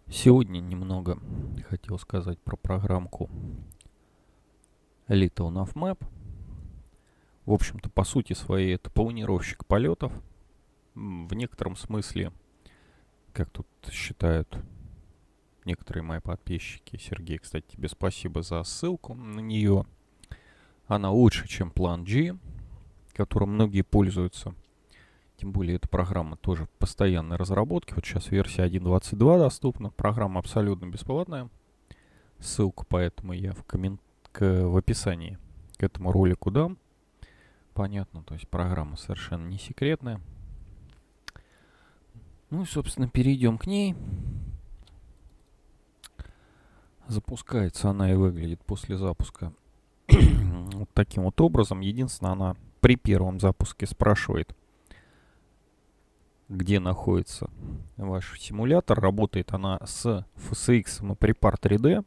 Сегодня немного хотел сказать про программку Little Navmap. В общем-то, по сути своей, это планировщик полетов. В некотором смысле, как тут считают некоторые мои подписчики, Сергей, кстати, тебе спасибо за ссылку на нее. Она лучше, чем Plan G, которым многие пользуются. Тем более, эта программа тоже в постоянной разработке. Вот сейчас версия 1.22 доступна. Программа абсолютно бесплатная. Ссылку поэтому я в описании к этому ролику дам. Понятно, то есть программа совершенно не секретная. Ну и, собственно, перейдем к ней. Запускается она и выглядит после запуска вот таким вот образом. Единственное, она при первом запуске спрашивает, где находится ваш симулятор. Работает она с FSX и Prepar 3D.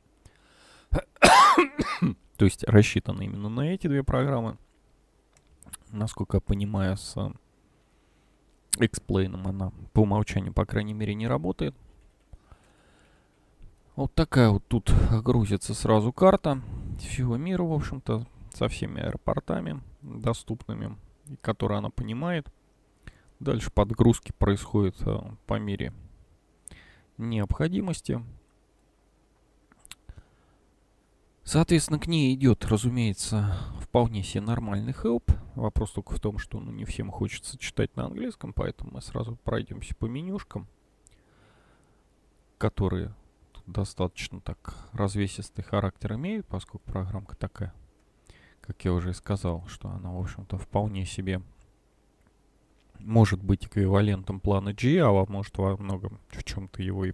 То есть рассчитана именно на эти две программы. Насколько я понимаю, с X-Plane она по умолчанию, по крайней мере, не работает. Вот такая вот тут грузится сразу карта всего мира, в общем-то, со всеми аэропортами доступными, которые она понимает. Дальше подгрузки происходят по мере необходимости. Соответственно, к ней идет, разумеется, вполне себе нормальный help. Вопрос только в том, что не всем хочется читать на английском, поэтому мы сразу пройдемся по менюшкам, которые тут достаточно так развесистый характер имеют, поскольку программка такая, как я уже и сказал, что она, в общем-то, вполне себе может быть эквивалентом плана G, а может во многом в чем-то его и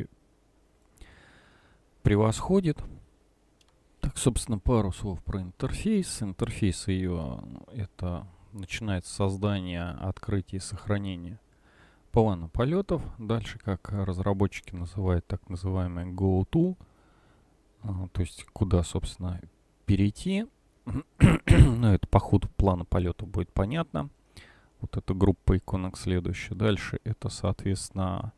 превосходит. Так, собственно, пару слов про интерфейс. Интерфейс ее это начинается создание, открытие и сохранение плана полетов. Дальше, как разработчики называют, так называемый go-to, то есть куда, собственно, перейти. Но это по ходу плана полета будет понятно. Вот эта группа иконок следующая. Дальше это, соответственно,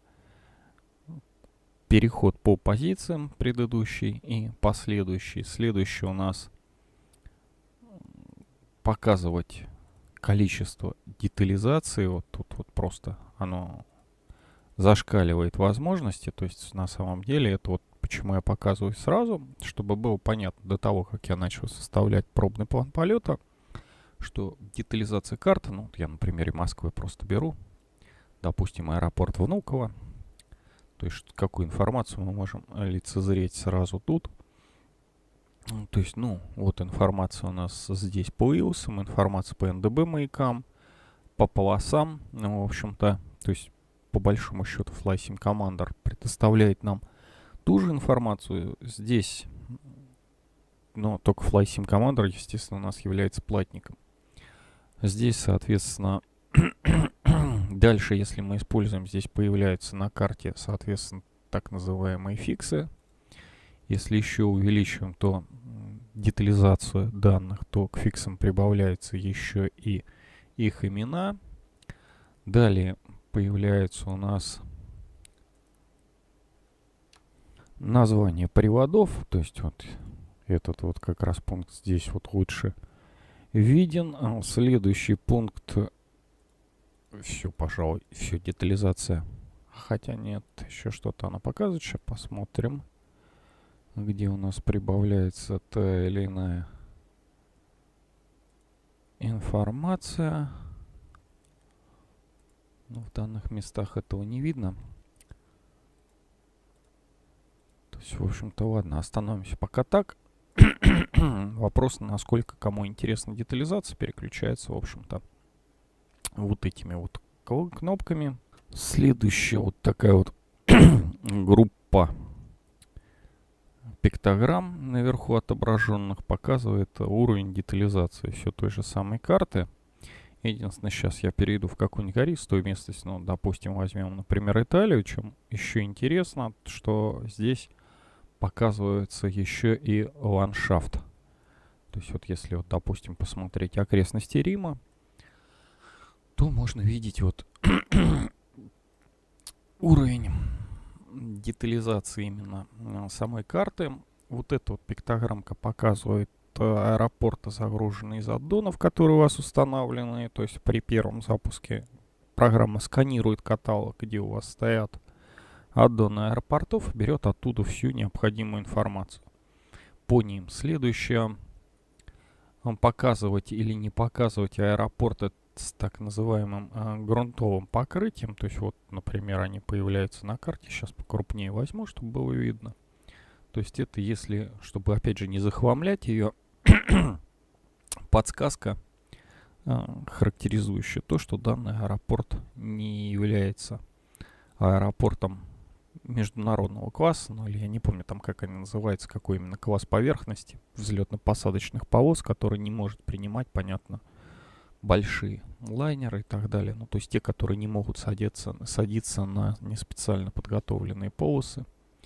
переход по позициям предыдущий и последующий. Следующий у нас показывать количество детализации. Вот тут вот просто оно зашкаливает возможности. То есть на самом деле это вот почему я показываю сразу, чтобы было понятно до того, как я начал составлять пробный план полета, что детализация карты, ну, я на примере Москвы просто беру, допустим, аэропорт Внуково, то есть какую информацию мы можем лицезреть сразу тут. То есть, ну, вот информация у нас здесь по ИОСам, информация по НДБ маякам, по полосам, ну, в общем-то, то есть, по большому счету, FlySim Commander предоставляет нам ту же информацию. Здесь, но только FlySim Commander, естественно, у нас является платником. Здесь, соответственно, дальше, если мы используем, здесь появляются на карте, соответственно, так называемые фиксы. Если еще увеличиваем, то детализацию данных, то к фиксам прибавляются еще и их имена. Далее появляется у нас название приводов, то есть вот этот вот как раз пункт здесь вот лучше виден. Следующий пункт, все, пожалуй, все, детализация. Хотя нет, еще что-то она показывает, сейчас посмотрим, где у нас прибавляется та или иная информация. Но в данных местах этого не видно. То есть, в общем-то, ладно, остановимся пока так. Вопрос, насколько кому интересна детализация, переключается, в общем-то, вот этими вот кнопками. Следующая вот такая вот группа пиктограмм наверху отображенных показывает уровень детализации все той же самой карты. Единственное, сейчас я перейду в какую-нибудь гористую местность, ну, допустим, возьмем, например, Италию. Чем еще интересно, что здесь показывается еще и ландшафт. То есть вот если вот, допустим, посмотреть окрестности Рима, то можно видеть вот уровень детализации именно самой карты. Вот эта вот пиктограммка показывает аэропорты, загруженные из аддонов, которые у вас установлены. То есть при первом запуске программа сканирует каталог, где у вас стоят аддоны аэропортов, берет оттуда всю необходимую информацию по ним. Следующее, показывать или не показывать аэропорты с так называемым грунтовым покрытием. То есть вот, например, они появляются на карте. Сейчас покрупнее возьму, чтобы было видно. То есть это если, чтобы опять же не захламлять ее, подсказка, характеризующая то, что данный аэропорт не является аэропортом международного класса, ну или я не помню там, как они называются, какой именно класс поверхности взлетно-посадочных полос, который не может принимать, понятно, большие лайнеры и так далее. Ну, то есть те, которые не могут садиться на не специально подготовленные полосы.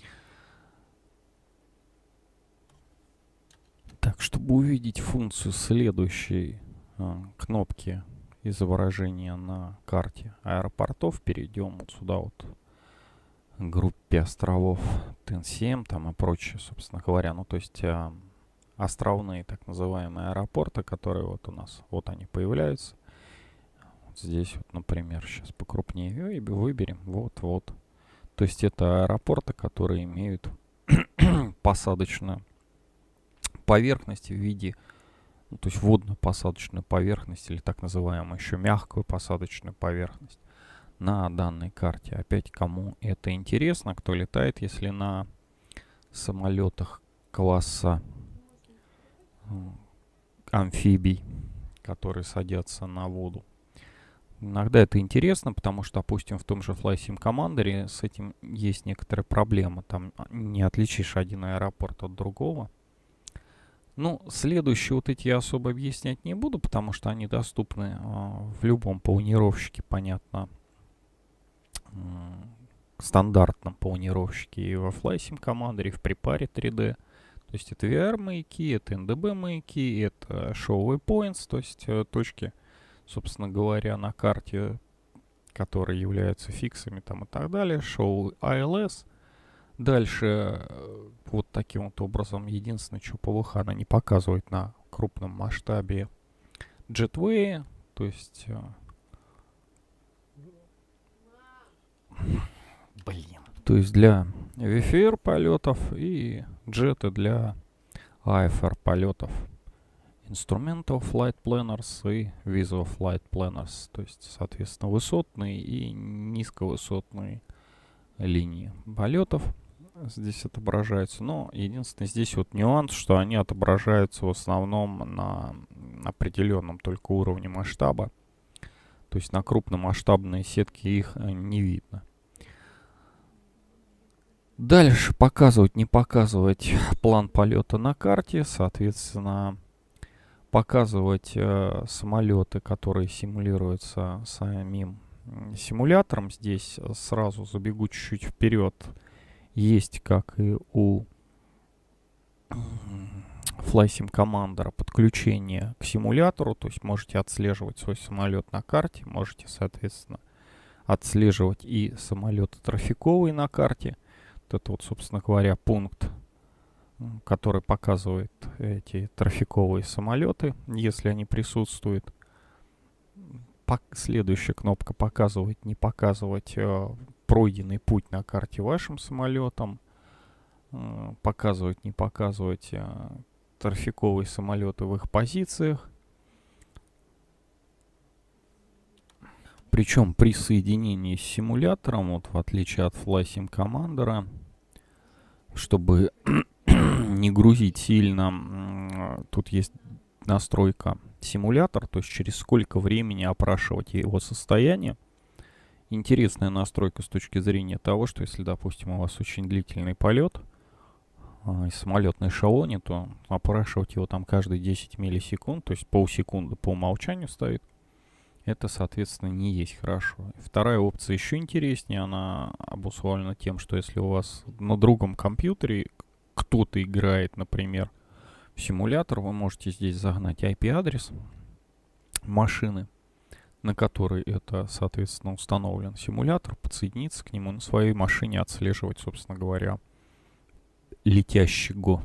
Так, чтобы увидеть функцию следующей кнопки изображения на карте аэропортов, перейдем вот сюда вот к группе островов ТН-7 там и прочее, собственно говоря. Ну, то есть островные так называемые аэропорты, которые вот у нас, вот они появляются. Вот здесь вот, например, сейчас покрупнее выберем, вот. То есть это аэропорты, которые имеют посадочную поверхность в виде, ну, то есть водно-посадочную поверхность или так называемую еще мягкую посадочную поверхность на данной карте. Опять, кому это интересно, кто летает, если на самолетах класса амфибий, которые садятся на воду. Иногда это интересно, потому что, допустим, в том же FlySim Commander с этим есть некоторые проблемы. Там не отличишь один аэропорт от другого. Ну, следующие вот эти я особо объяснять не буду, потому что они доступны в любом планировщике, понятно, стандартном планировщике и во FlySim Commander, и в припаре 3D. То есть это VR-маяки, это NDB-маяки, это Show Waypoints, то есть точки, собственно говоря, на карте, которые являются фиксами там и так далее, Show ILS. Дальше вот таким вот образом, единственное, что ПВХ она не показывает на крупном масштабе Jetway, то есть... То есть для VFR полетов и джеты для AFR полетов. Instrumental Flight Planners и Visual Flight Planners. То есть, соответственно, высотные и низковысотные линии полетов здесь отображаются. Но единственное, здесь вот нюанс, что они отображаются в основном на определенном только уровне масштаба. То есть на крупномасштабные сетки их не видно. Дальше показывать, не показывать план полета на карте. Соответственно, показывать самолеты, которые симулируются самим симулятором. Здесь сразу забегу чуть-чуть вперед. Есть, как и у FlySim Commander, подключение к симулятору. То есть можете отслеживать свой самолет на карте. Можете, соответственно, отслеживать и самолеты трафиковые на карте. Вот это вот, собственно говоря, пункт, который показывает эти трафиковые самолеты, если они присутствуют. Следующая кнопка показывать, не показывать пройденный путь на карте вашим самолетом. Показывать, не показывать трафиковые самолеты в их позициях. Причем при соединении с симулятором, вот в отличие от FlySim Commander, чтобы не грузить сильно, тут есть настройка симулятор, то есть через сколько времени опрашивать его состояние. Интересная настройка с точки зрения того, что если, допустим, у вас очень длительный полет, самолет на эшелоне, то опрашивать его там каждые 10 миллисекунд, то есть полсекунды по умолчанию стоит. Это, соответственно, не есть хорошо. Вторая опция еще интереснее. Она обусловлена тем, что если у вас на другом компьютере кто-то играет, например, в симулятор, вы можете здесь загнать IP-адрес машины, на которой это, соответственно, установлен симулятор, подсоединиться к нему на своей машине, отслеживать, собственно говоря, летящего.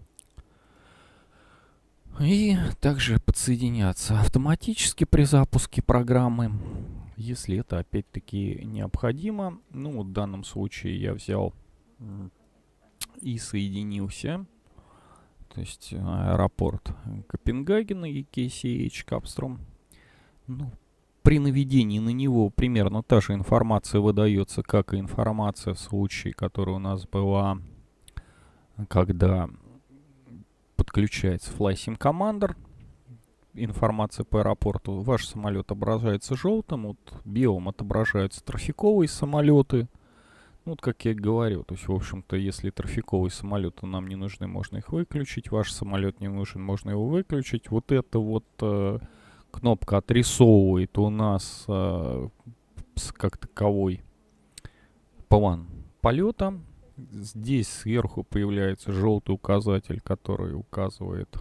И также подсоединяться автоматически при запуске программы, если это опять-таки необходимо. Ну, вот в данном случае я взял и соединился. То есть аэропорт Копенгагена, EKCH, Капстром. Ну, при наведении на него примерно та же информация выдается, как и информация в случае, которая у нас была, когда подключается FlySim Commander. Информация по аэропорту. Ваш самолет отображается желтым, вот белым отображаются трафиковые самолеты. Ну, вот как я и говорил, то есть, в общем-то, если трафиковые самолеты нам не нужны, можно их выключить. Ваш самолет не нужен, можно его выключить. Вот эта вот кнопка отрисовывает у нас как таковой план полета. Здесь сверху появляется желтый указатель, который указывает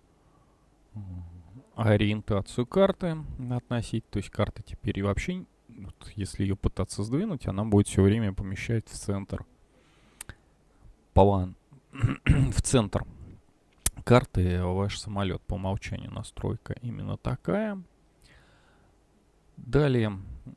ориентацию карты относить. То есть карта теперь и вообще, вот, если ее пытаться сдвинуть, она будет все время помещать в центр. План в центр карты ваш самолет по умолчанию настройка именно такая. Далее,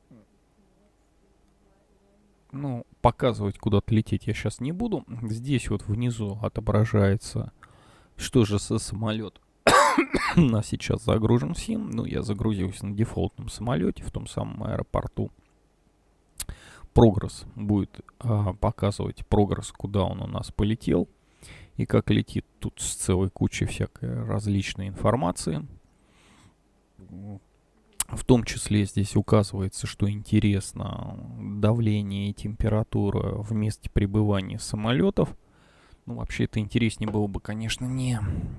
ну, показывать, куда-то лететь я сейчас не буду. Здесь вот внизу отображается, что же за самолет у нас сейчас загружен в СИМ. Ну, я загрузился на дефолтном самолете в том самом аэропорту. Прогресс будет показывать прогресс, куда он у нас полетел и как летит. Тут с целой кучей всякой различной информации. В том числе здесь указывается, что интересно, давление и температура в месте пребывания самолетов. Ну, вообще это интереснее было бы, конечно, не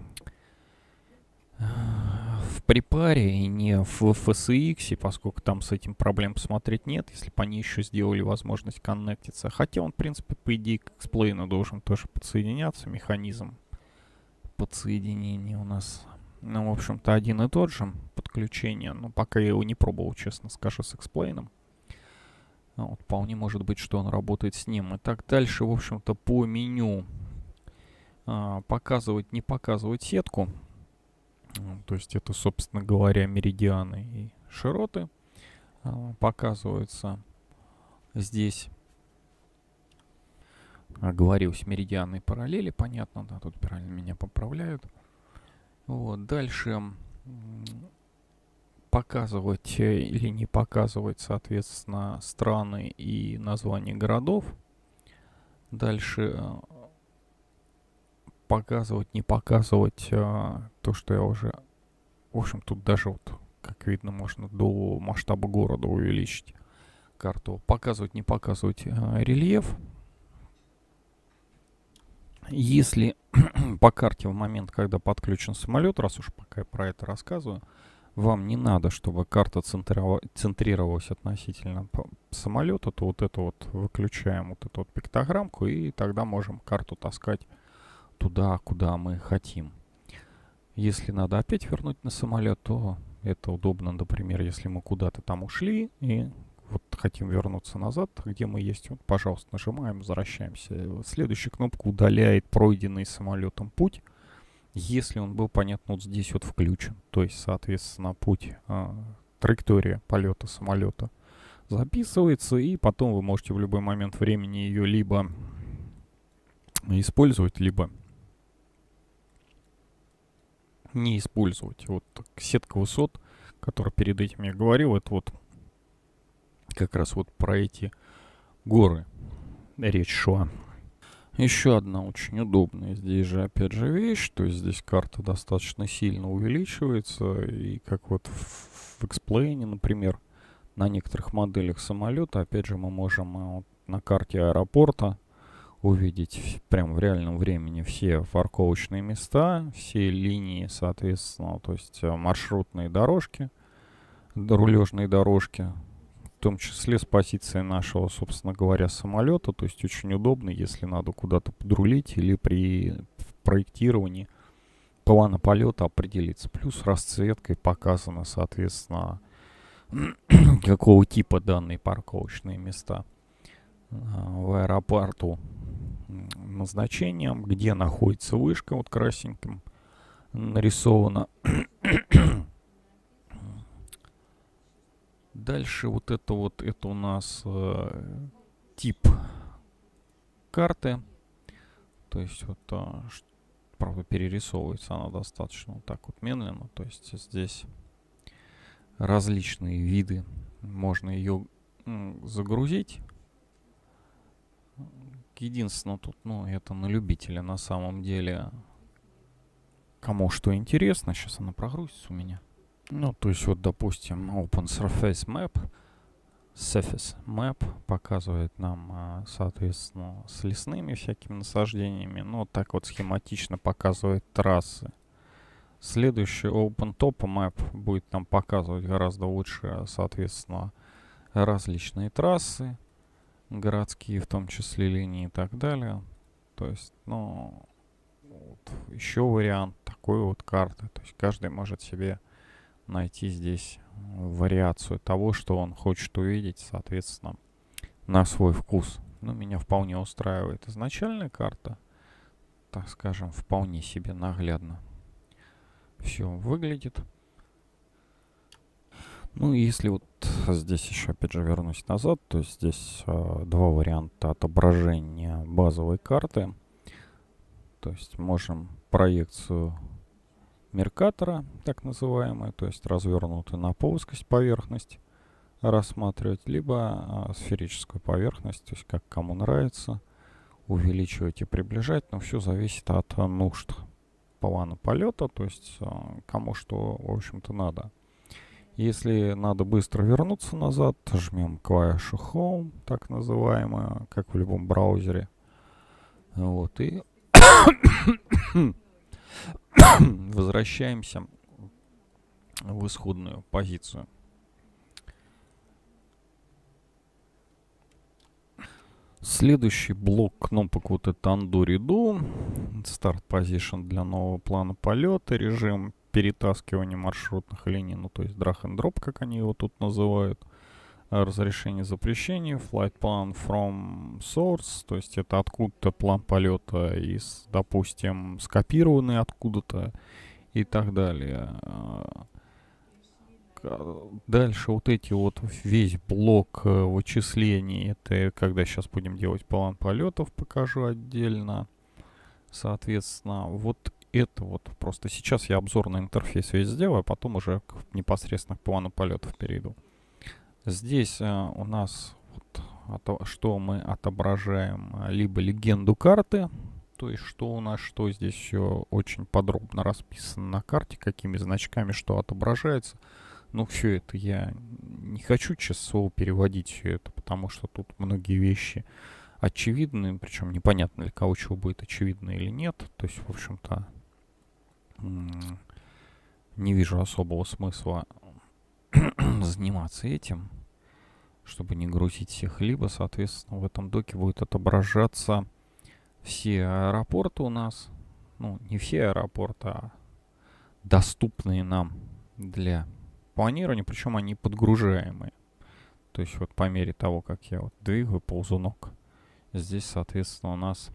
в препаре и не в FSX, поскольку там с этим проблем посмотреть нет, если бы они еще сделали возможность коннектиться. Хотя он, в принципе, по идее, к эксплейну должен тоже подсоединяться. Механизм подсоединения у нас, ну, в общем-то, один и тот же. Подключение, но пока я его не пробовал, честно скажу, с эксплейном. Вот, вполне может быть, что он работает с ним. И так дальше, в общем-то, по меню показывать, не показывать сетку. То есть это, собственно говоря, меридианы и широты показываются здесь. Оговорился, меридианы и параллели, понятно, да, тут правильно меня поправляют. Вот, дальше показывать или не показывать, соответственно, страны и названия городов. Дальше показывать, не показывать то, что я уже... В общем, тут даже вот, как видно, можно до масштаба города увеличить карту. Показывать, не показывать рельеф. Если по карте в момент, когда подключен самолет, раз уж пока я про это рассказываю, вам не надо, чтобы карта центрировалась относительно самолета, то вот это вот выключаем, вот эту вот пиктограммку, и тогда можем карту таскать туда, куда мы хотим. Если надо опять вернуть на самолет, то это удобно, например, если мы куда-то там ушли и вот хотим вернуться назад, где мы есть, вот, пожалуйста, нажимаем, возвращаемся. Следующая кнопка удаляет пройденный самолетом путь, если он был, понятно, вот здесь вот включен. То есть, соответственно, путь, траектория полета самолета записывается, и потом вы можете в любой момент времени ее либо использовать, либо не использовать. Вот сетка высот, которая перед этим я говорил, это вот как раз вот про эти горы речь шла. Еще одна очень удобная здесь же, опять же, вещь, то есть здесь карта достаточно сильно увеличивается, и как вот в X-Plane, например, на некоторых моделях самолета, опять же, мы можем вот на карте аэропорта увидеть прям в реальном времени все парковочные места, все линии, соответственно, то есть маршрутные дорожки, рулежные дорожки, в том числе с позиции нашего, собственно говоря, самолета. То есть очень удобно, если надо куда-то подрулить или при проектировании плана полета определиться. Плюс расцветкой показано, соответственно, какого типа данные парковочные места в аэропорту, назначением, где находится вышка, вот красненьким нарисовано. Дальше вот это у нас тип карты. То есть вот, правда, перерисовывается она достаточно вот так вот медленно. То есть здесь различные виды. Можно ее загрузить. Единственное тут, ну, это на любителя на самом деле. Кому что интересно. Сейчас она прогрузится у меня. Ну, то есть вот, допустим, Open Surface Map показывает нам, соответственно, с лесными всякими насаждениями. Ну, вот так вот схематично показывает трассы. Следующий Open Top Map будет нам показывать гораздо лучше, соответственно, различные трассы, городские, в том числе линии и так далее. То есть, ну, вот еще вариант такой вот карты. То есть каждый может себе найти здесь вариацию того, что он хочет увидеть, соответственно, на свой вкус. Ну, меня вполне устраивает изначальная карта, так скажем, вполне себе наглядно все выглядит. Ну, если вот здесь еще, опять же, вернусь назад, то здесь два варианта отображения базовой карты. То есть можем проекцию Меркатора, так называемую, то есть развернутую на плоскость поверхность рассматривать, либо сферическую поверхность, то есть как кому нравится, увеличивать и приближать, но все зависит от нужд плана полета, то есть кому что, в общем-то, надо. Если надо быстро вернуться назад, жмем клавишу Home, так называемую, как в любом браузере. Вот, и возвращаемся в исходную позицию. Следующий блок кнопок вот это Undo Redo, Start Position для нового плана полета, режим перетаскивания маршрутных линий, ну то есть drag and drop, как они его тут называют, разрешение запрещений, Flight Plan from Source, то есть это откуда-то план полета из, допустим, скопированный откуда-то и так далее. Дальше вот эти вот весь блок вычислений, это когда сейчас будем делать план полетов, покажу отдельно. Соответственно, вот это вот просто сейчас я обзорный интерфейс весь сделаю, а потом уже непосредственно к плану полетов перейду. Здесь у нас вот, что мы отображаем, либо легенду карты, то есть что у нас, что здесь все очень подробно расписано на карте, какими значками что отображается. Ну, все это я не хочу, честное слово, переводить все это, потому что тут многие вещи очевидны, причем непонятно для кого чего будет очевидно или нет. То есть, в общем-то, не вижу особого смысла заниматься этим, чтобы не грузить всех. Либо, соответственно, в этом доке будет отображаться все аэропорты у нас. Ну, не все аэропорты, а доступные нам для планирования, причем они подгружаемые. То есть вот по мере того, как я вот двигаю ползунок, здесь, соответственно, у нас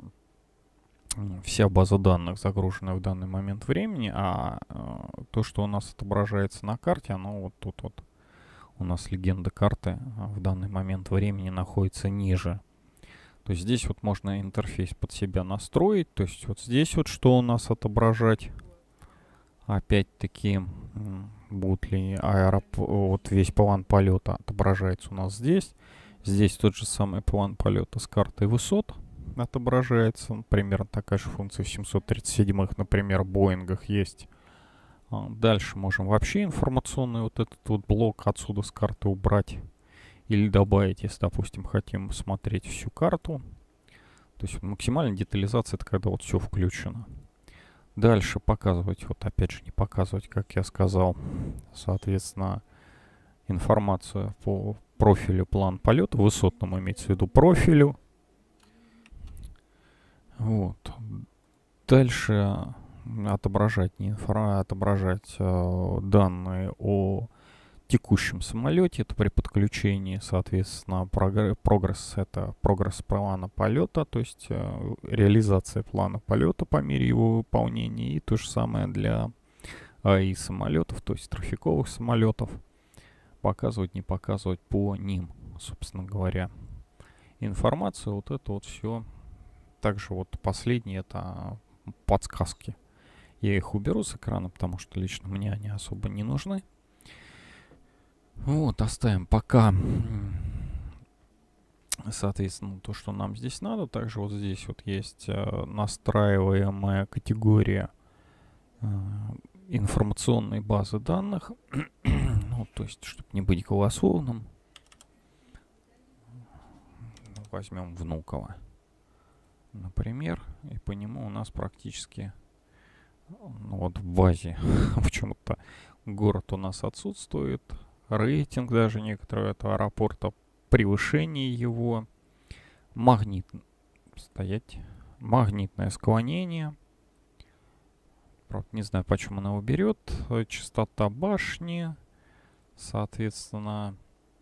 вся база данных загружена в данный момент времени, а то, что у нас отображается на карте, оно вот тут вот у нас легенда карты в данный момент времени находится ниже. То есть здесь вот можно интерфейс под себя настроить. То есть вот здесь вот что у нас отображать. Опять-таки, будет ли вот весь план полета отображается у нас здесь. Здесь тот же самый план полета с картой высот отображается. Примерно такая же функция в 737-х, например, Боингах есть. Дальше можем вообще информационный вот этот вот блок отсюда с карты убрать. Или добавить, если, допустим, хотим смотреть всю карту. То есть максимальная детализация — это когда вот все включено. Дальше показывать, вот опять же не показывать, как я сказал, соответственно, информацию по профилю план полета, высотному имеется в виду профилю. Вот. Дальше отображать, не отображать данные о текущем самолете, это при подключении, соответственно, прогресс, это прогресс плана полета, то есть реализация плана полета по мере его выполнения, и то же самое для АИ самолетов, то есть трафиковых самолетов, показывать, не показывать по ним, собственно говоря, информацию, вот это вот все. Также вот последние это подсказки. Я их уберу с экрана, потому что лично мне они особо не нужны. Вот, оставим пока, соответственно, то, что нам здесь надо. Также вот здесь вот есть настраиваемая категория информационной базы данных. Ну, то есть, чтобы не быть голословным, возьмем Внуково, например, и по нему у нас практически, ну, вот в базе почему-то город у нас отсутствует, рейтинг даже некоторого этого аэропорта, превышение его, магнитное склонение. Правда, не знаю, почему она его берет. Частота башни, соответственно,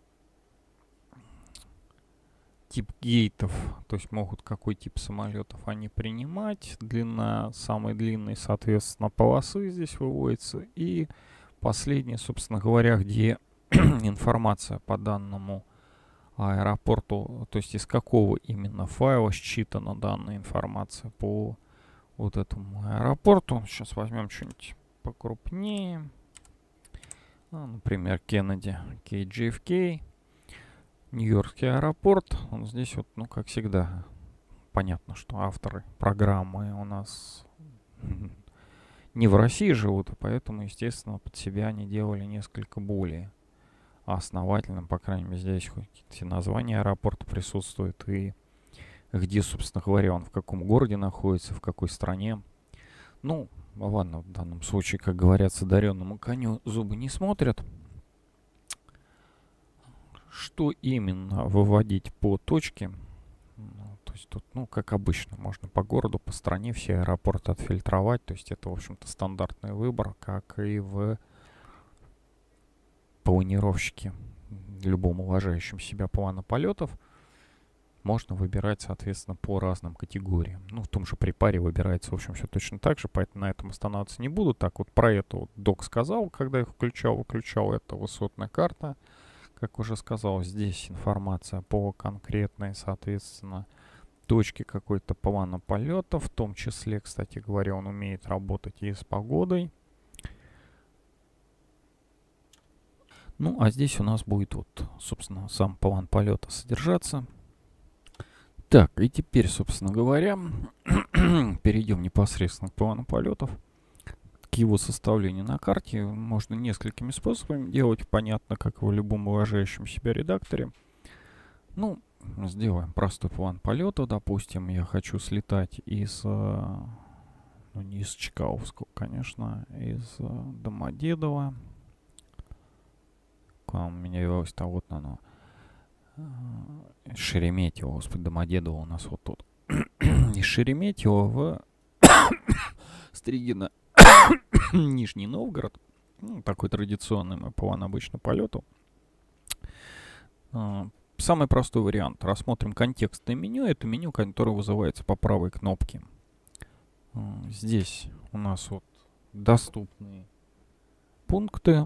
тип гейтов, то есть могут какой тип самолетов они принимать. Длина самой длинной, соответственно, полосы здесь выводится. И последнее, собственно говоря, где информация по данному аэропорту, то есть из какого именно файла считана данная информация по вот этому аэропорту. Сейчас возьмем что-нибудь покрупнее. Ну, например, Кеннеди, KJFK, Нью-Йоркский аэропорт. Вот здесь вот, ну, как всегда, понятно, что авторы программы у нас не в России живут, и поэтому, естественно, под себя они делали несколько более основательным. По крайней мере, здесь какие-то названия аэропорта присутствуют, и где, собственно говоря, он в каком городе находится, в какой стране. Ну, ладно, в данном случае, как говорят, с одаренному коню зубы не смотрят. Что именно выводить по точке? Ну, то есть тут, ну, как обычно, можно по городу, по стране все аэропорты отфильтровать. То есть это, в общем-то, стандартный выбор, как и в планировщике любом уважающем себя плана полетов. Можно выбирать, соответственно, по разным категориям. Ну, в том же припаре выбирается, в общем, все точно так же, поэтому на этом останавливаться не буду. Так вот, про это вот док сказал, когда их выключал. Это высотная карта. Как уже сказал, здесь информация по конкретной, соответственно, точке какой-то плана полета. В том числе, кстати говоря, он умеет работать и с погодой. Ну, а здесь у нас будет вот, собственно, сам план полета содержаться. Так, и теперь, собственно говоря, перейдем непосредственно к плану полетов. К его составлению на карте можно несколькими способами делать, понятно, как и в любом уважающем себя редакторе. Ну, сделаем простой план полета. Допустим, я хочу слетать из, ну, не из Чкаловского, конечно, из Домодедово. Куда у меня велось-то? Вот оно. Шереметьево, господи, Домодедово у нас вот тут. Из Шереметьево в Стригино, Нижний Новгород. Ну, такой традиционный мой план обычно полету. Самый простой вариант. Рассмотрим контекстное меню. Это меню, которое вызывается по правой кнопке. Здесь у нас вот доступные пункты.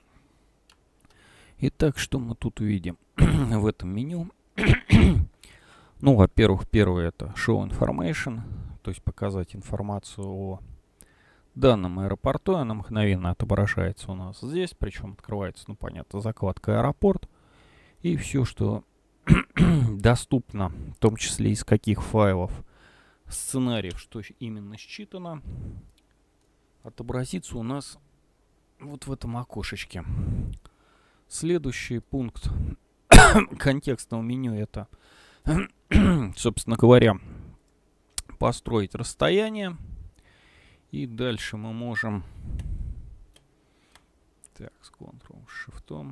Итак, что мы тут увидим в этом меню? Ну, во-первых, первое это Show Information, то есть показать информацию о данном аэропорту. Она мгновенно отображается у нас здесь, причем открывается, ну, понятно, закладка «Аэропорт». И все, что доступно, в том числе из каких файлов, сценариев, что именно считано, отобразится у нас вот в этом окошечке. Следующий пункт контекстного меню это, собственно говоря, построить расстояние. И дальше мы можем, так, с Ctrl-Shift,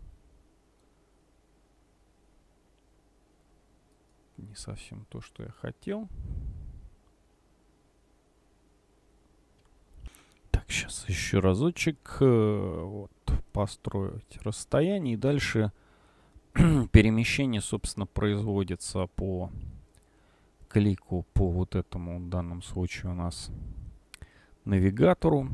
не совсем то, что я хотел. Так, сейчас еще разочек. Вот, построить расстояние. И дальше перемещение, собственно, производится по клику по вот этому, в данном случае у нас, навигатору.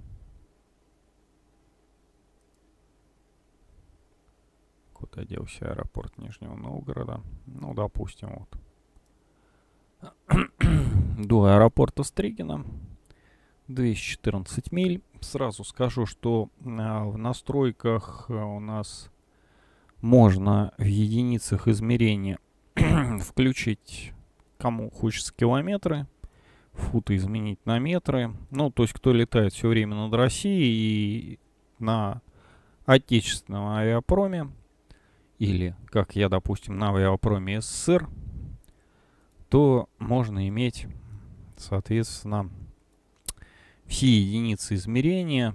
Куда делся аэропорт Нижнего Новгорода? Ну, допустим, вот. До аэропорта Стригино 214 миль. Сразу скажу, что в настройках у нас можно в единицах измерения включить, кому хочется, километры, футы изменить на метры. Ну, то есть, кто летает все время над Россией и на отечественном авиапроме, или, как я, допустим, на авиапроме СССР, то можно иметь, соответственно, все единицы измерения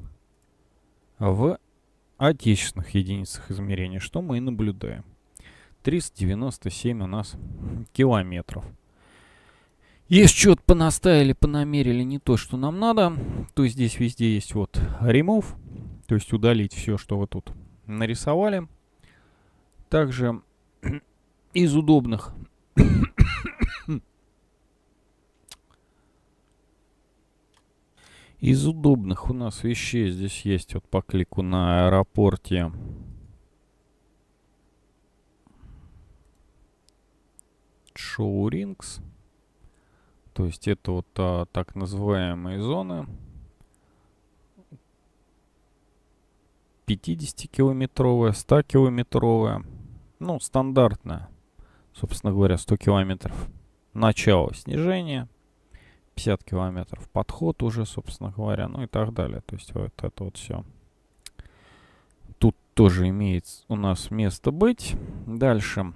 в отечественных единицах измерения, что мы и наблюдаем. 397 у нас километров. Если что-то понаставили, понамерили не то, что нам надо, то здесь везде есть вот remove, то есть удалить все, что вы тут нарисовали. Также из удобных у нас вещей здесь есть вот по клику на аэропорте Show Rings. То есть это вот так называемые зоны 50-километровая, 100-километровая. Ну, стандартная, собственно говоря, 100 километров. Начало снижения, 50 километров подход уже, собственно говоря, ну и так далее. То есть вот это вот все. Тут тоже имеет у нас место быть. Дальше.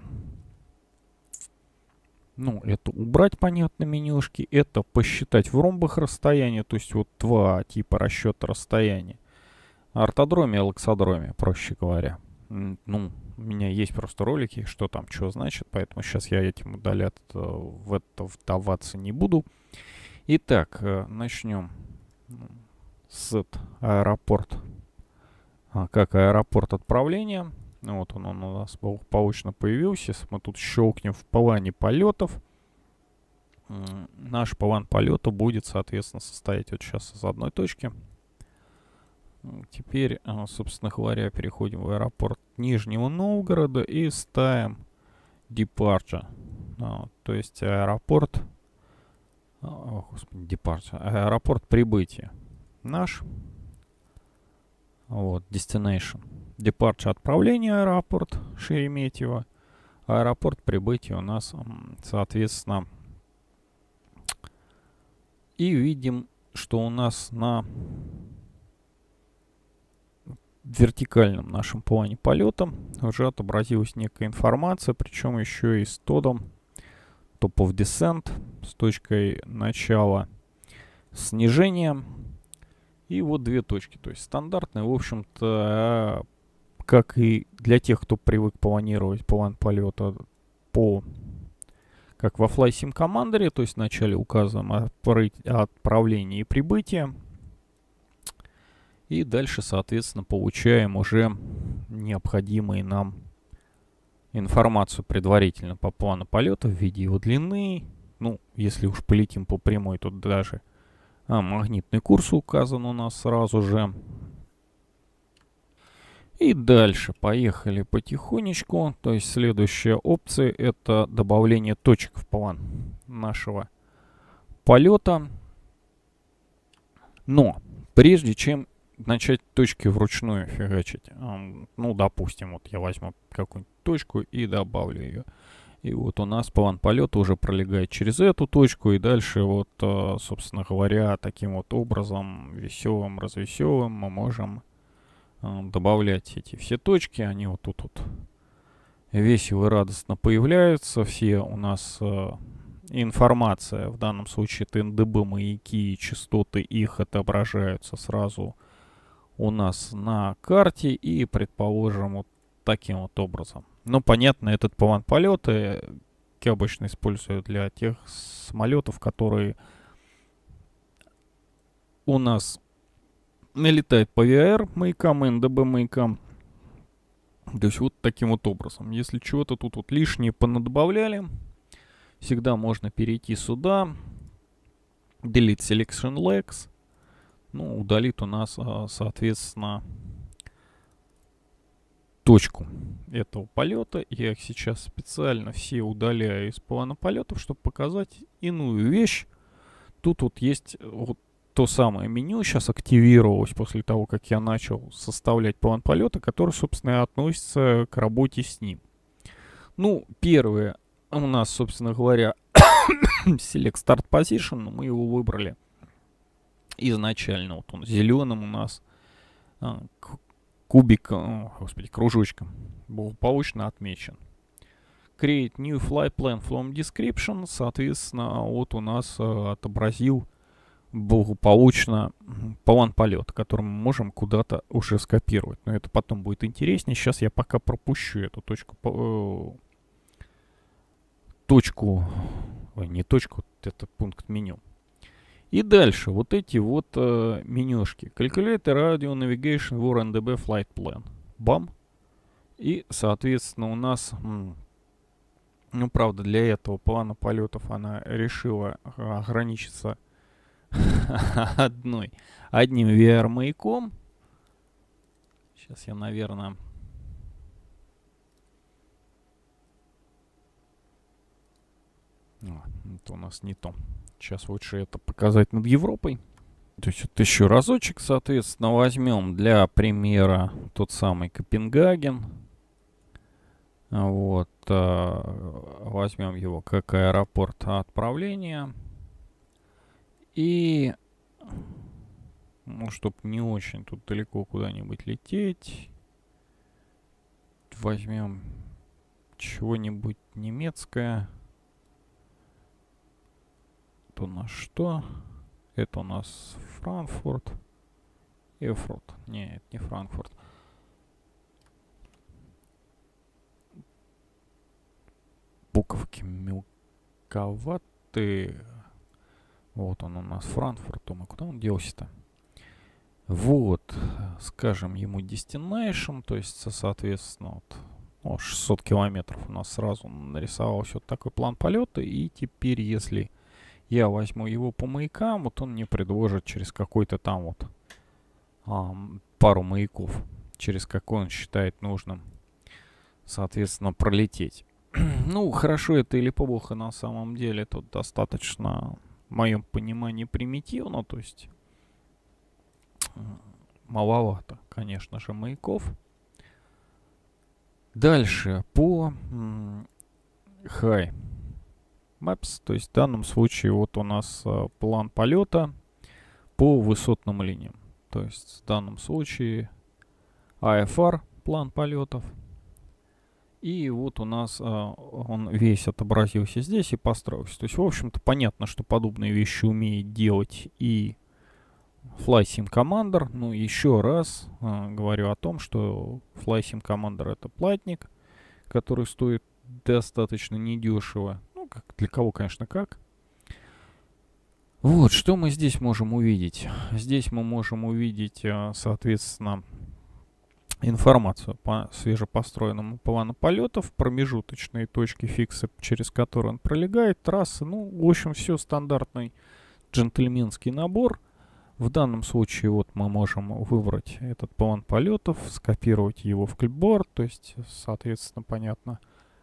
Ну, это убрать, понятно, менюшки. Это посчитать в ромбах расстояние. То есть вот два типа расчета расстояния. Ортодроме и лаксодроме, проще говоря. Ну, у меня есть просто ролики, что там, что значит. Поэтому сейчас я этим в это вдаваться не буду. Итак, начнем с аэропорт. Как аэропорт отправления. Вот он у нас получно появился. Если мы тут щелкнем в плане полетов, наш план полета будет, соответственно, состоять вот сейчас из одной точки. Теперь, собственно говоря, переходим в аэропорт Нижнего Новгорода и ставим Departure. То есть аэропорт... Departure. Аэропорт прибытия. Наш. Вот, Destination. Departure отправление аэропорт Шереметьево. Аэропорт прибытия у нас, соответственно. И видим, что у нас на вертикальном нашем плане полета уже отобразилась некая информация, причем еще и с тодом Top of Descent, с точкой начала снижения. И вот две точки, то есть стандартные, в общем-то, как и для тех, кто привык планировать план полета как во FlySim Commander, то есть вначале указываем отправление и прибытие. И дальше, соответственно, получаем уже необходимые нам информацию предварительно по плану полета в виде его длины. Ну, если уж полетим по прямой, тут даже магнитный курс указан у нас сразу же. И дальше поехали потихонечку. То есть следующая опция — это добавление точек в план нашего полета. Но прежде чем начать точки вручную фигачить, ну, допустим, вот я возьму какую-нибудь точку и добавлю ее. И вот у нас план полета уже пролегает через эту точку, и дальше вот, собственно говоря, таким вот образом, веселым, развеселым, мы можем добавлять эти все точки. Они вот тут вот весело и радостно появляются. Все у нас информация, в данном случае это НДБ, маяки и частоты, их отображаются сразу у нас на карте, и, предположим, вот таким вот образом. Но, понятно, этот план полета я обычно использую для тех самолетов, которые у нас летает по VR маякам, НДБ маякам. То есть вот таким вот образом. Если чего-то тут вот лишнее понадобавляли, всегда можно перейти сюда, Delete Selection Legs. Ну, удалит у нас, соответственно, точку этого полета. Я их сейчас специально все удаляю из плана полетов, чтобы показать иную вещь. Тут вот есть вот то самое меню, сейчас активировалось после того, как я начал составлять план полета, который, собственно, и относится к работе с ним. Ну, первое у нас, собственно говоря, Select Start Position, мы его выбрали изначально. Вот он зеленым у нас, кружочком благополучно отмечен. Create New Flight Plan from Description, соответственно, вот у нас отобразил благополучно план полета, который мы можем куда-то уже скопировать. Но это потом будет интереснее. Сейчас я пока пропущу эту не точку, это пункт меню. И дальше вот эти вот менюшки. Calculate Radio Navigation for NDB Flight Plan. Бам. И, соответственно, у нас, ну, правда, для этого плана полетов она решила ограничиться одним VR-маяком. Сейчас я, наверное... Это у нас не то. Сейчас лучше это показать над Европой. То есть вот еще разочек, соответственно, возьмем для примера тот самый Копенгаген. Вот. Возьмем его как аэропорт отправления. И, ну, чтобы не очень тут далеко куда-нибудь лететь, возьмем чего-нибудь немецкое. Это у нас что? Это у нас Франкфурт. Эрфурт. Нет, не Франкфурт. Буковки мелковаты. Вот он у нас Франкфурт. Думаю, куда он делся-то? Вот, скажем ему Destination, то есть, соответственно, вот, 600 километров у нас сразу нарисовался вот такой план полета. И теперь, если я возьму его по маякам, вот он мне предложит через какой-то там вот пару маяков, через какой он считает нужным, соответственно, пролететь. Ну, хорошо это или плохо на самом деле, тут достаточно, в моем понимании, примитивно, то есть маловато, конечно же, маяков. Дальше по High Maps, то есть в данном случае вот у нас план полета по высотным линиям. То есть в данном случае IFR план полетов. И вот у нас он весь отобразился здесь и построился. То есть, в общем-то, понятно, что подобные вещи умеет делать и FlySim Commander. Ну, еще раз говорю о том, что FlySim Commander это платник, который стоит достаточно недешево. Ну, как, для кого, конечно, как. Вот, что мы здесь можем увидеть? Здесь мы можем увидеть, соответственно, информацию по свежепостроенному плану полетов, промежуточные точки фикса, через которые он пролегает, трассы. Ну, в общем, все стандартный джентльменский набор. В данном случае вот мы можем выбрать этот план полетов, скопировать его в клипборд, то есть, соответственно, понятно,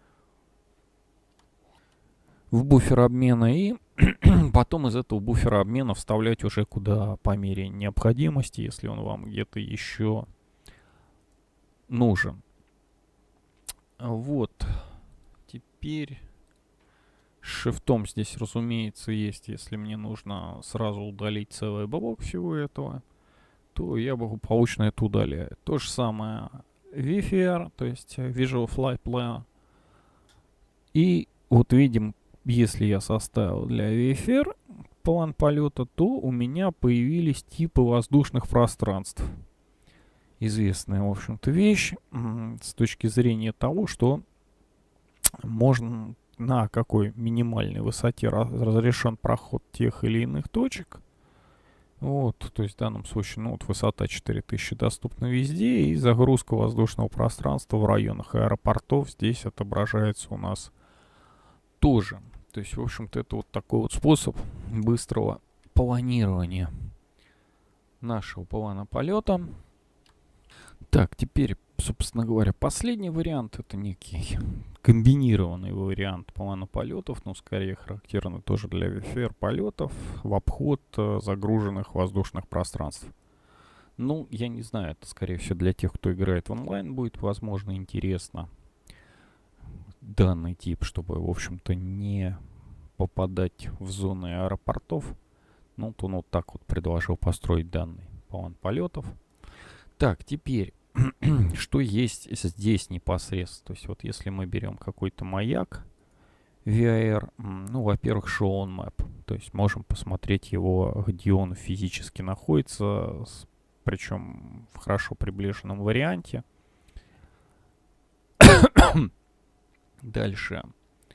в буфер обмена, и потом из этого буфера обмена вставлять уже куда по мере необходимости, если он вам где-то еще нужен. Вот. Теперь шифтом здесь, разумеется, есть. Если мне нужно сразу удалить целый блок всего этого, то я благополучно это удаляю. То же самое VFR, то есть Visual Flight Plan. И вот видим, если я составил для VFR план полета, то у меня появились типы воздушных пространств. Известная, в общем-то, вещь с точки зрения того, что можно на какой минимальной высоте разрешен проход тех или иных точек. Вот, то есть в данном случае, ну вот высота 4000 доступна везде, и загрузка воздушного пространства в районах аэропортов здесь отображается у нас тоже. То есть, в общем-то, это вот такой вот способ быстрого планирования нашего плана полета. Так, теперь, собственно говоря, последний вариант — это некий комбинированный вариант плана полетов, но скорее характерный тоже для VFR полетов в обход загруженных воздушных пространств. Ну, я не знаю, это скорее всего для тех, кто играет в онлайн, будет, возможно, интересно данный тип, чтобы, в общем-то, не попадать в зоны аэропортов. Ну, то он вот так вот предложил построить данный план полетов. Так, теперь, что есть здесь непосредственно? То есть вот если мы берем какой-то маяк VAR, ну, во-первых, show on map. То есть можем посмотреть его, где он физически находится, причем в хорошо приближенном варианте. Дальше.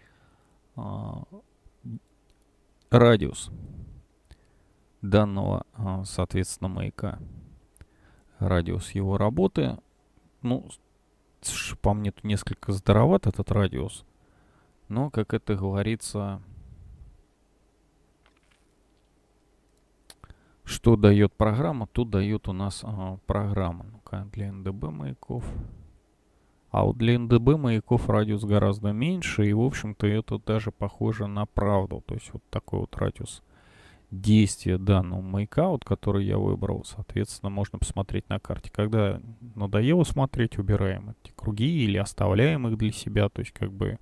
Радиус данного, соответственно, маяка. Радиус его работы. Ну, по мне, тут несколько здороват этот радиус. Но, как это говорится, что дает программа, то дает у нас программа. Ну-ка, для НДБ маяков. А вот для НДБ маяков радиус гораздо меньше. И, в общем-то, это даже похоже на правду. То есть вот такой вот радиус действия данного маяка, вот, который я выбрал, соответственно, можно посмотреть на карте. Когда надоело смотреть, убираем эти круги или оставляем их для себя. То есть как бы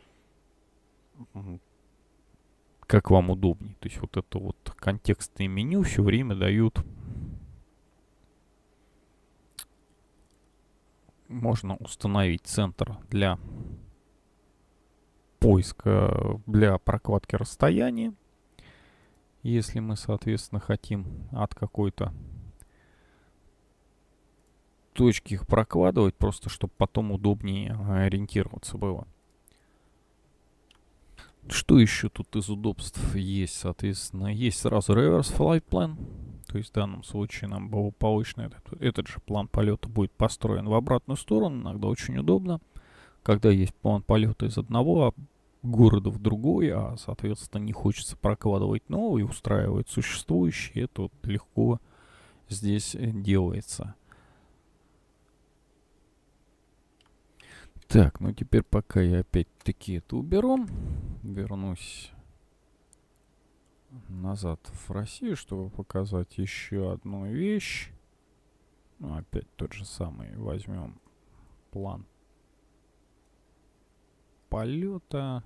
как вам удобнее. То есть вот это вот контекстное меню все время дают. Можно установить центр для поиска, для прокладки расстояния. Если мы, соответственно, хотим от какой-то точки их прокладывать, просто чтобы потом удобнее ориентироваться было. Что еще тут из удобств есть? Соответственно, есть сразу reverse flight plan. То есть в данном случае нам благополучно этот же план полета будет построен в обратную сторону. Иногда очень удобно, когда есть план полета из одного города в другой, а, соответственно, не хочется прокладывать новый, устраивать существующий. Это вот легко здесь делается. Так, ну теперь пока я опять-таки это уберу, вернусь назад в Россию, чтобы показать еще одну вещь. Ну, опять тот же самый. Возьмем план полета.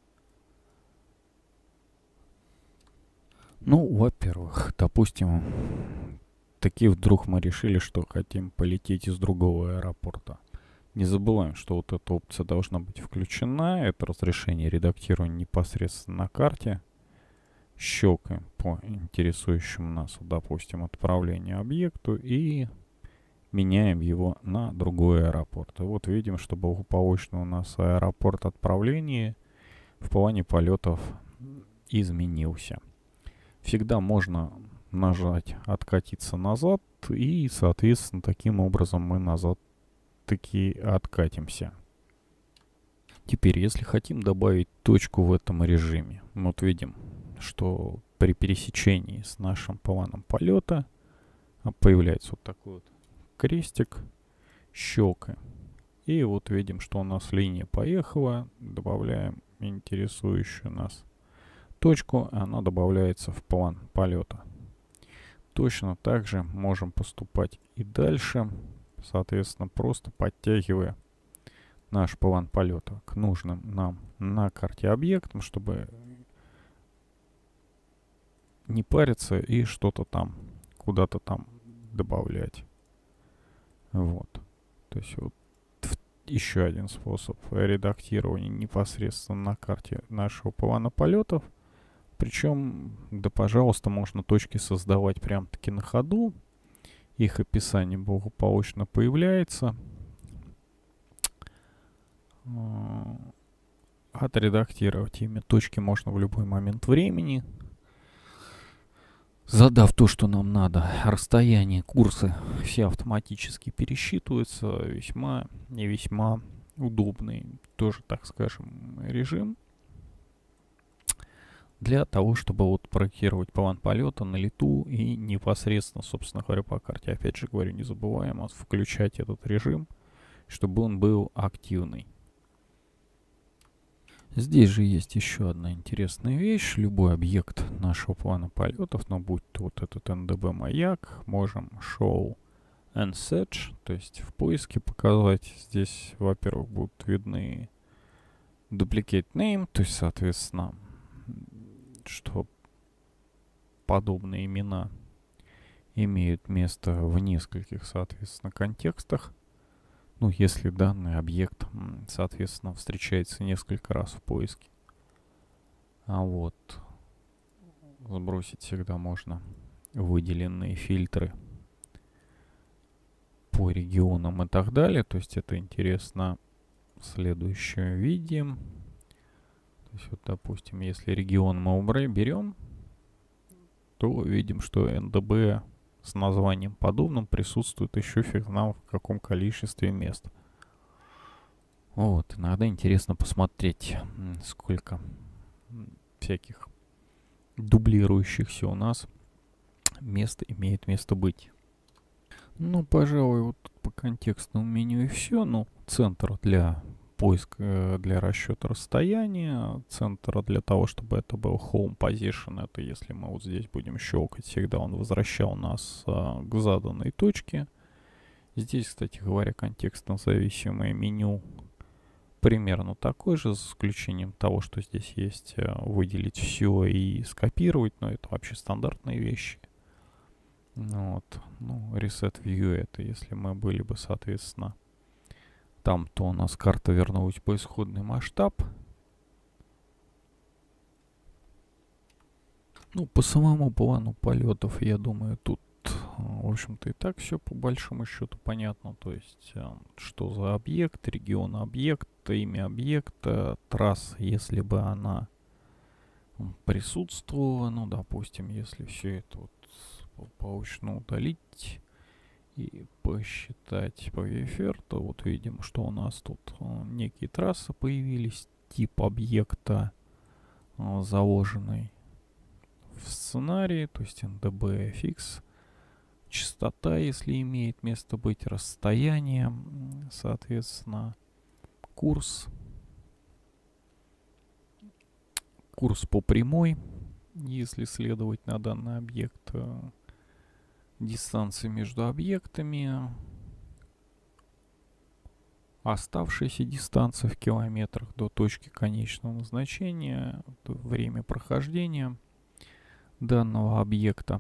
Ну, во-первых, допустим, таки вдруг мы решили, что хотим полететь из другого аэропорта. Не забываем, что вот эта опция должна быть включена. Это разрешение редактирования непосредственно на карте. Щелкаем по интересующему нас, допустим, отправлению объекту и меняем его на другой аэропорт. И вот видим, что благополучно у нас аэропорт отправления в плане полетов изменился. Всегда можно нажать «Откатиться назад», и, соответственно, таким образом мы назад таки откатимся. Теперь, если хотим добавить точку в этом режиме, вот видим, что при пересечении с нашим планом полета появляется вот такой вот крестик, щелкаем. И вот видим, что у нас линия поехала. Добавляем интересующую нас точку, она добавляется в план полета. Точно так же можем поступать и дальше, соответственно, просто подтягивая наш план полета к нужным нам на карте объектам, чтобы не париться и что-то там, куда-то там добавлять. Вот. То есть вот еще один способ редактирования непосредственно на карте нашего плана полетов. Причем, да, пожалуйста, можно точки создавать прям-таки на ходу. Их описание благополучно появляется. Отредактировать имя точки можно в любой момент времени. Задав то, что нам надо, расстояние, курсы все автоматически пересчитываются. Весьма и весьма удобный, тоже, так скажем, режим для того, чтобы вот проектировать план полета на лету и непосредственно, собственно говоря, по карте. Опять же говорю, не забываем включать этот режим, чтобы он был активный. Здесь же есть еще одна интересная вещь. Любой объект нашего плана полетов, но будь то вот этот НДБ маяк, можем show and search, то есть в поиске показать. Здесь, во-первых, будут видны duplicate name, то есть, соответственно, что подобные имена имеют место в нескольких, соответственно, контекстах. Ну, если данный объект, соответственно, встречается несколько раз в поиске. А вот сбросить всегда можно выделенные фильтры по регионам и так далее. То есть это интересно в следующем виде. То есть вот, допустим, если регион мы берем, то видим, что НДБ с названием подобным присутствует еще фиг знал в каком количестве мест. Вот, иногда интересно посмотреть, сколько всяких дублирующихся у нас мест имеет место быть. Ну, пожалуй, вот по контекстному меню и все. Ну, центр для поиска, для расчета расстояния, центр для того, чтобы это был home position, это если мы вот здесь будем щелкать, всегда он возвращал нас к заданной точке. Здесь, кстати говоря, контекстно зависимое меню примерно такой же, с исключением того, что здесь есть выделить все и скопировать, но это вообще стандартные вещи. Вот. Ну, Reset View это если мы были бы, соответственно, там, то у нас карта вернулась по исходный масштаб. Ну, по самому плану полетов, я думаю, тут, в общем-то, и так все по большому счету понятно. То есть, что за объект, регион объекта, имя объекта, трасса, если бы она присутствовала. Ну, допустим, если все это вот поочно удалить и посчитать по VFR, то вот видим, что у нас тут некие трассы появились, тип объекта заложенный в сценарии, то есть NDB-FX, частота, если имеет место быть, расстояние, соответственно, курс по прямой, если следовать на данный объект, дистанции между объектами, оставшаяся дистанция в километрах до точки конечного назначения, время прохождения данного объекта.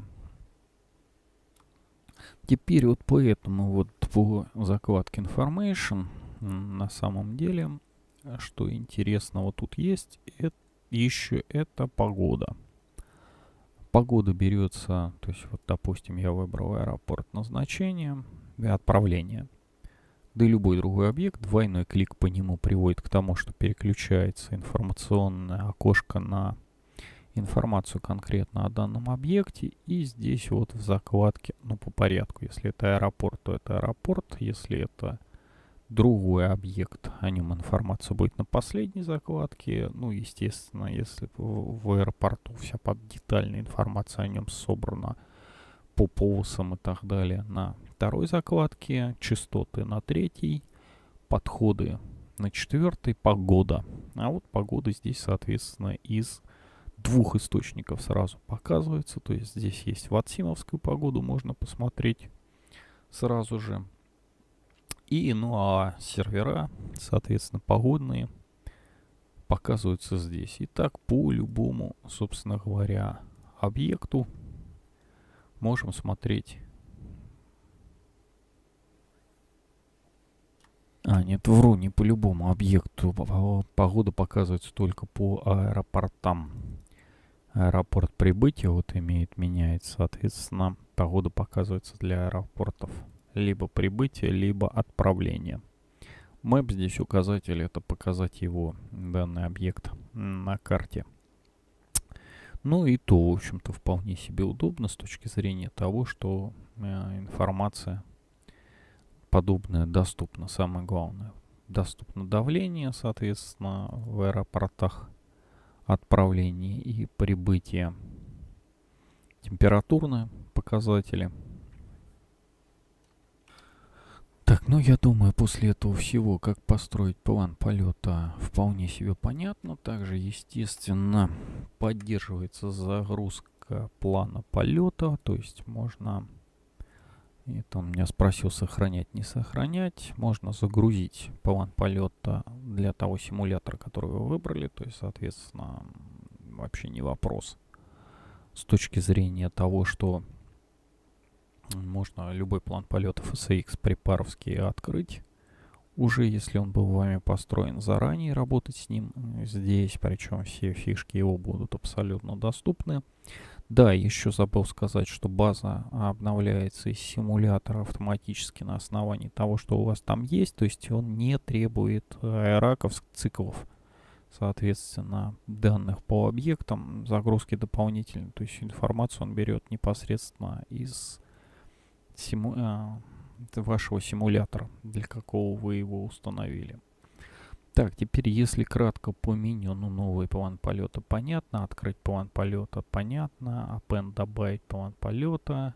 Теперь вот поэтому вот по закладке Information на самом деле, что интересного тут есть, это еще это погода. Погода берется, то есть вот, допустим, я выбрал аэропорт назначения и отправления. Да и любой другой объект, двойной клик по нему приводит к тому, что переключается информационное окошко на информацию конкретно о данном объекте. И здесь вот в закладке, ну по порядку, если это аэропорт, то это аэропорт. Если это другой объект, о нем информация будет на последней закладке. Ну, естественно, если в аэропорту вся детальная информация о нем собрана по полосам и так далее на второй закладке, частоты на третьей, подходы на четвертой, погода. А вот погода здесь, соответственно, из двух источников сразу показывается. То есть здесь есть ватсимовскую погоду, можно посмотреть сразу же. И, ну а сервера, соответственно, погодные, показываются здесь. Итак, по любому, собственно говоря, объекту можем смотреть. Нет, вру, не по любому объекту. Погода показывается только по аэропортам. Аэропорт прибытия вот меняет, соответственно, погода показывается для аэропортов. Либо прибытие, либо отправление. Map здесь указатель, это показать его, данный объект на карте. Ну и то, в общем-то, вполне себе удобно с точки зрения того, что информация подобная доступна. Самое главное, доступно давление, соответственно, в аэропортах отправления и прибытия, температурные показатели. Так, ну я думаю, после этого всего, как построить план полета, вполне себе понятно. Также, естественно, поддерживается загрузка плана полета, то есть можно, это он меня спросил, сохранять, не сохранять, можно загрузить план полета для того симулятора, который вы выбрали, то есть, соответственно, вообще не вопрос. С точки зрения того, что можно любой план полета FSX припаровский открыть уже, если он был вами построен заранее, работать с ним здесь, причем все фишки его будут абсолютно доступны. Да, еще забыл сказать, что база обновляется из симулятора автоматически на основании того, что у вас там есть, то есть он не требует аэраков, циклов, соответственно, данных по объектам, загрузки дополнительной, то есть информацию он берет непосредственно из вашего симулятора, для какого вы его установили. Так, теперь, если кратко по меню, ну, новый план полета понятно, открыть план полета понятно, append добавить план полета,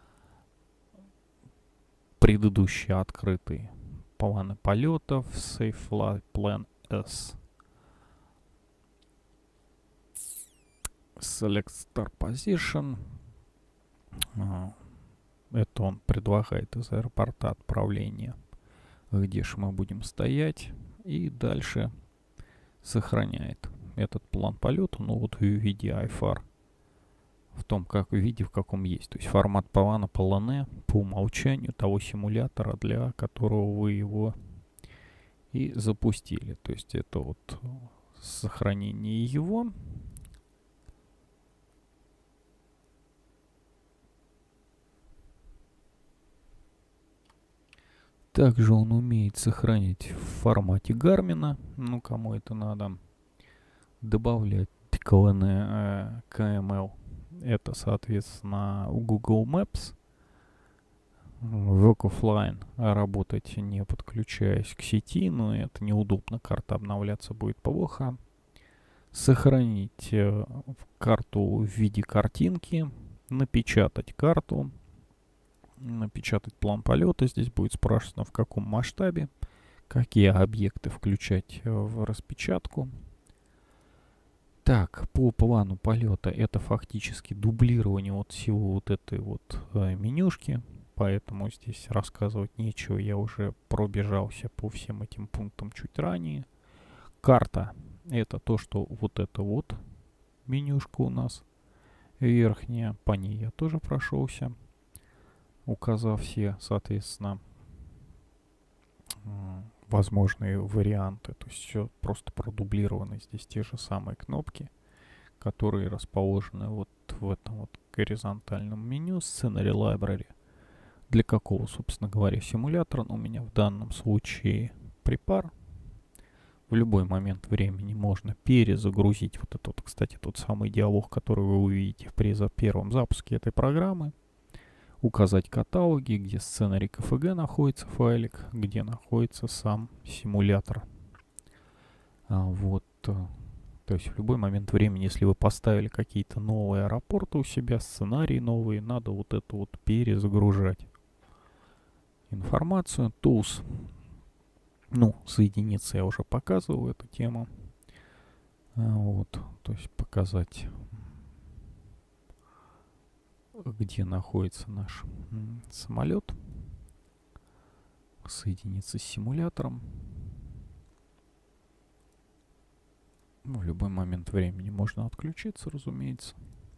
предыдущие открытые планы полетов, Save Flight Plan S, Select Start Position. Это он предлагает из аэропорта отправления, где же мы будем стоять. И дальше сохраняет этот план полета, ну вот в виде IFR, в том как виде, в каком есть. То есть формат плана полоне по умолчанию того симулятора, для которого вы его и запустили. То есть это вот сохранение его. Также он умеет сохранить в формате Гармина, ну кому это надо, добавлять KML, это соответственно у Google Maps, Work Offline, работать не подключаясь к сети, но это неудобно, карта обновляться будет плохо. Сохранить карту в виде картинки, напечатать карту, напечатать план полета. Здесь будет спрашиваться, в каком масштабе, какие объекты включать в распечатку. Так, по плану полета это фактически дублирование вот всего вот этой вот менюшки, поэтому здесь рассказывать нечего, я уже пробежался по всем этим пунктам чуть ранее. Карта — это то, что вот это вот менюшка у нас верхняя, по ней я тоже прошелся, указав все, соответственно, возможные варианты. То есть все просто продублированы. Здесь те же самые кнопки, которые расположены вот в этом вот горизонтальном меню Scenery Library. Для какого, собственно говоря, симулятора? Ну, у меня в данном случае припар. В любой момент времени можно перезагрузить вот этот, кстати, тот самый диалог, который вы увидите при первом запуске этой программы. Указать каталоги, где сценарий КФГ находится, файлик, где находится сам симулятор. Вот. То есть в любой момент времени, если вы поставили какие-то новые аэропорты у себя, сценарии новые, надо вот это вот перезагружать информацию. Tools. Ну, соединиться я уже показывал эту тему. Вот. То есть показать, где находится наш самолет, соединиться с симулятором. В любой момент времени можно отключиться, разумеется.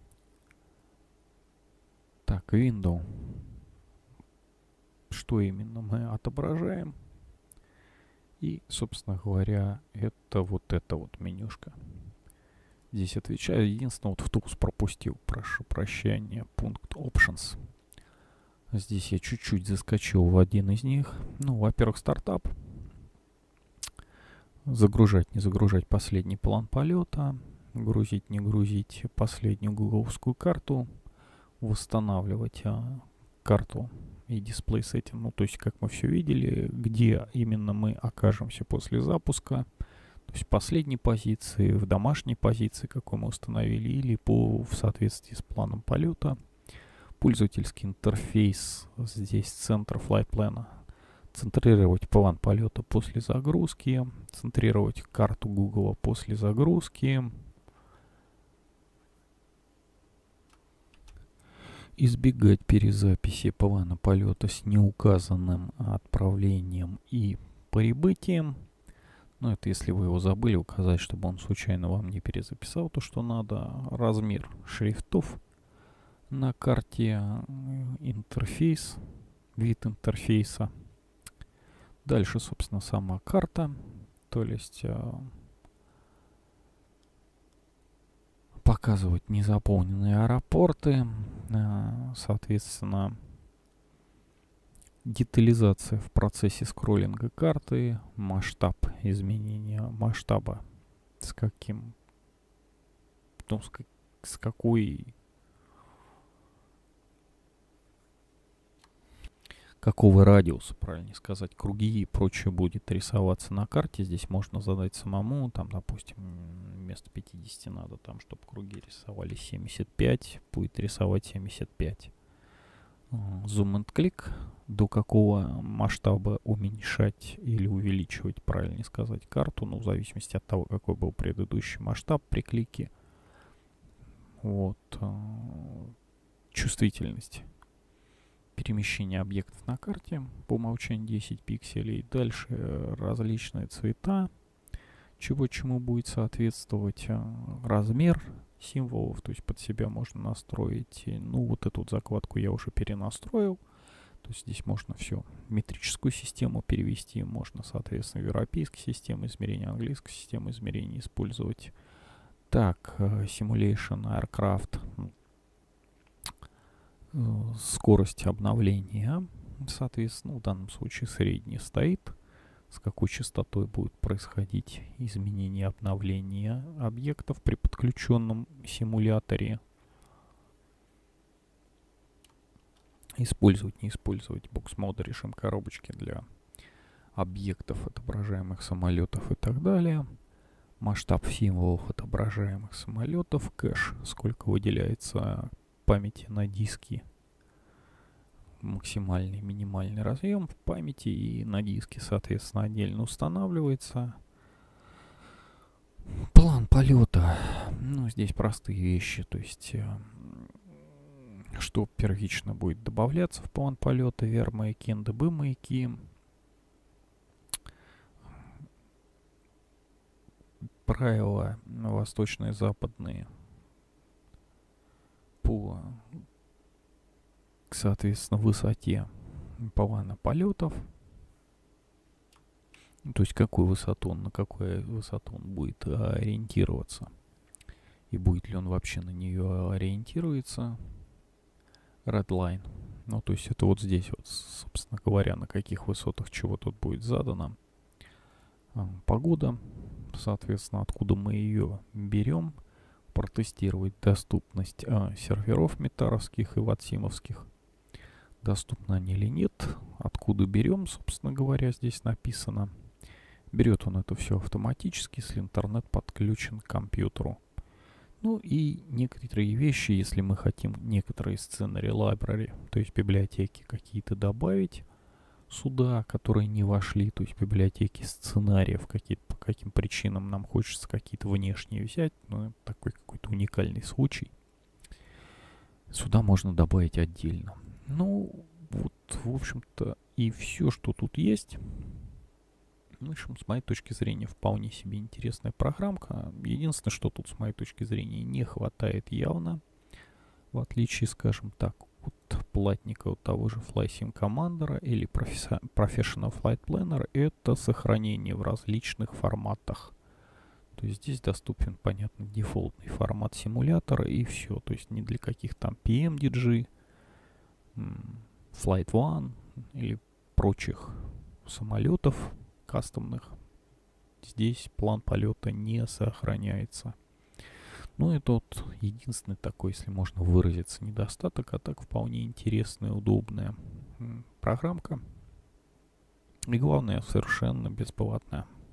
Так, Window. Что именно мы отображаем? И, собственно говоря, это вот эта вот менюшка. Здесь отвечаю. Единственное, вот в Tools пропустил, прошу прощения, пункт Options. Здесь я чуть-чуть заскочил в один из них. Ну, во-первых, стартап. Загружать, не загружать последний план полета. грузить, не грузить последнюю гугловскую карту, восстанавливать карту и дисплей с этим. Ну, то есть, как мы все видели, где именно мы окажемся после запуска. То есть, в последней позиции, в домашней позиции, какую мы установили, или в соответствии с планом полета. Пользовательский интерфейс здесь центр флайтплана. Центрировать план полета после загрузки. Центрировать карту Google после загрузки. Избегать перезаписи плана полета с неуказанным отправлением и прибытием. Ну, это если вы его забыли указать, чтобы он случайно вам не перезаписал то, что надо. Размер шрифтов на карте, интерфейс, вид интерфейса. Дальше, собственно, сама карта. То есть показывать незаполненные аэропорты. Соответственно, детализация в процессе скроллинга карты, масштаб, изменения масштаба, с каким, ну, с какой, какого радиуса, правильно сказать, круги и прочее будет рисоваться на карте. Здесь можно задать самому, там, допустим, вместо 50 надо, там, чтобы круги рисовали 75, будет рисовать 75. Zoom and click, до какого масштаба уменьшать или увеличивать, правильно сказать, карту, ну, в зависимости от того, какой был предыдущий масштаб при клике. Вот. Чувствительность перемещения объектов на карте по умолчанию 10 пикселей. Дальше различные цвета, чему будет соответствовать, размер символов, то есть под себя можно настроить. Ну, вот эту вот закладку я уже перенастроил. То есть здесь можно все, метрическую систему перевести, можно, соответственно, европейскую систему измерения, английскую систему измерения использовать. Так, Simulation Aircraft, скорость обновления, соответственно, в данном случае средний стоит. С какой частотой будет происходить изменение обновления объектов при подключенном симуляторе. Использовать, не использовать бокс-мод, режим коробочки для объектов, отображаемых самолетов и так далее. Масштаб символов отображаемых самолетов. Кэш, сколько выделяется памяти на диске. Максимальный, минимальный разъем в памяти и на диске, соответственно, отдельно устанавливается. План полета. Ну, здесь простые вещи, то есть, что первично будет добавляться в план полета: VR-маяки, НДБ-маяки. Правила восточные, западные по, соответственно, высоте плана полетов. То есть какую высоту, на какую высоту он будет ориентироваться. И будет ли он вообще на нее ориентируется. Redline. Ну, то есть это вот здесь вот, собственно говоря, на каких высотах чего тут будет задано. Погода, соответственно, откуда мы ее берем. Протестировать доступность серверов метаровских и ватсимовских. Доступны они или нет. Откуда берем, собственно говоря, здесь написано. Берет он это все автоматически, если интернет подключен к компьютеру. Ну и некоторые вещи, если мы хотим некоторые сценарии library, то есть библиотеки какие-то добавить сюда, которые не вошли, то есть библиотеки сценариев, по каким причинам нам хочется какие-то внешние взять, ну, такой какой-то уникальный случай, сюда можно добавить отдельно. Ну, вот, в общем-то, и все, что тут есть. В общем, с моей точки зрения, вполне себе интересная программка. Единственное, что тут, с моей точки зрения, не хватает явно, в отличие, скажем так, от платника, от того же FlySim Commander или Professional Flight Planner, это сохранение в различных форматах. То есть здесь доступен, понятно, дефолтный формат симулятора и все. То есть не для каких там PMDG, Flight One или прочих самолетов кастомных. Здесь план полета не сохраняется. Ну, это вот единственный такой, если можно выразиться, недостаток, а так вполне интересная, удобная программка. И главное, совершенно бесплатная.